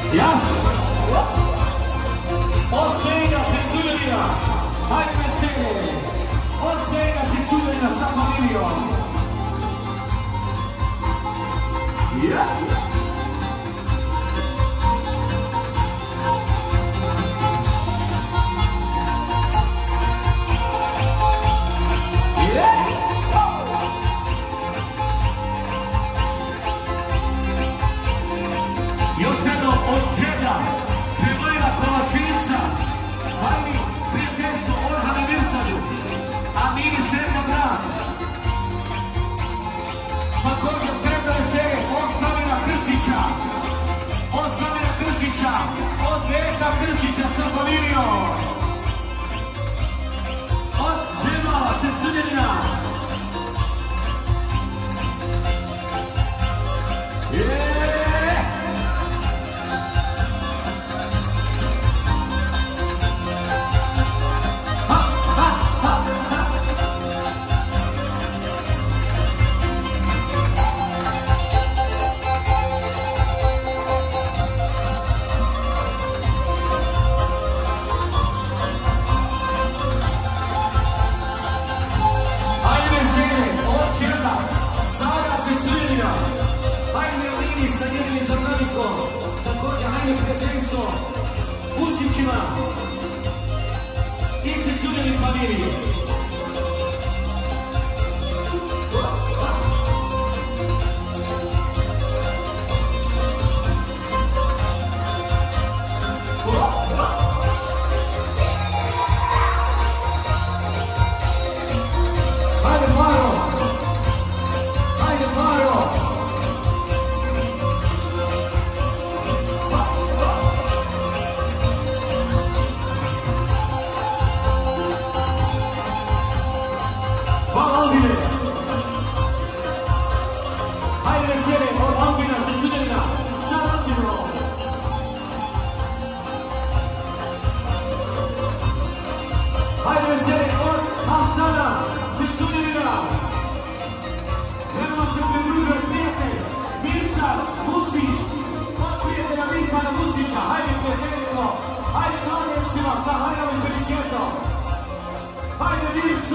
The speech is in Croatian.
Jas! Od svega se cudelina! Hajde veselje! Od svega se cudelina sa familijom! Još jedno od želja, Željena Kolašinca, hajde prijateljstvo Orhana Mirsadu, a mini sretno grad. Također sretno veselje od Samira Krčića, od Veka Krčića sa familijom, od Džemala Cecilina. Sa njenim zamranikom, također hajde prijateljstvo Pusićima i Cecunjeni familiji. Hajde Maro! Hajde Maro! Hajde veselje od Albina Cecunjena sa Randinom. Hajde veselje od Hasana Cecunjena. Treba se pridružuje prijatelj Mirsa Musić, od prijatelja Mirsana Musića. Hajde prijateljstvo, hajde mladjevcima sa Hajdavom Peričetom. Hajde Mirsa.